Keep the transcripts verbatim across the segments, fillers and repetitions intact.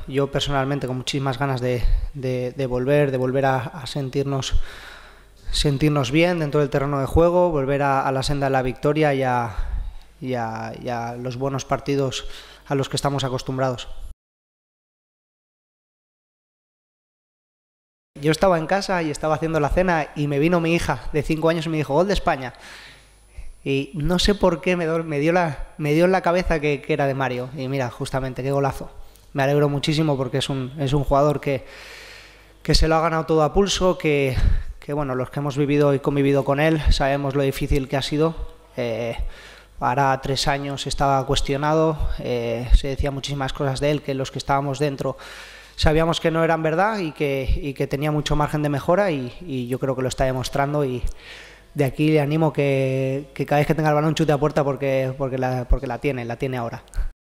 yo personalmente con muchísimas ganas de, de, de volver, de volver a, a sentirnos, sentirnos bien dentro del terreno de juego, volver a, a la senda de la victoria y a, y, a, y a los buenos partidos a los que estamos acostumbrados. Yo estaba en casa y estaba haciendo la cena y me vino mi hija de cinco años y me dijo, gol de España. Y no sé por qué me, do, me, dio, la, me dio en la cabeza que, que era de Mario. Y mira, justamente, qué golazo. Me alegro muchísimo porque es un, es un jugador que, que se lo ha ganado todo a pulso, que, que bueno, los que hemos vivido y convivido con él sabemos lo difícil que ha sido. Eh, Ahora tres años estaba cuestionado, eh, se decía muchísimas cosas de él que los que estábamos dentro sabíamos que no eran verdad y que, y que tenía mucho margen de mejora y, y yo creo que lo está demostrando y de aquí le animo que, que cada vez que tenga el balón chute a puerta porque, porque, la, porque la tiene, la tiene ahora.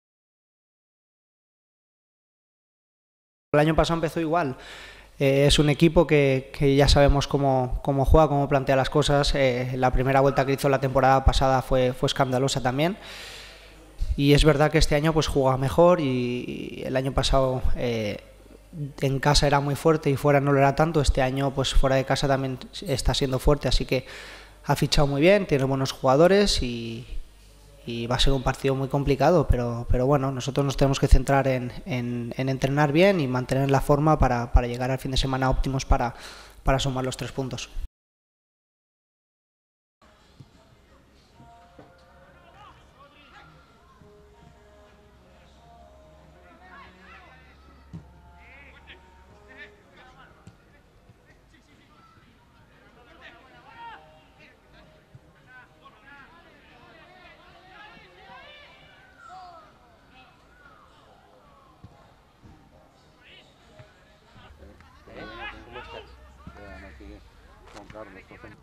El año pasado empezó igual. Eh, es un equipo que, que ya sabemos cómo, cómo juega, cómo plantea las cosas. Eh, la primera vuelta que hizo la temporada pasada fue, fue escandalosa también. Y es verdad que este año pues juega mejor y, y el año pasado eh, en casa era muy fuerte y fuera no lo era tanto. Este año pues fuera de casa también está siendo fuerte, así que ha fichado muy bien, tiene buenos jugadores y, y va a ser un partido muy complicado, pero, pero bueno, nosotros nos tenemos que centrar en, en, en entrenar bien y mantener la forma para, para llegar al fin de semana óptimos para, para sumar los tres puntos. ¿Cómo estás? Bien, aquí con Carlos.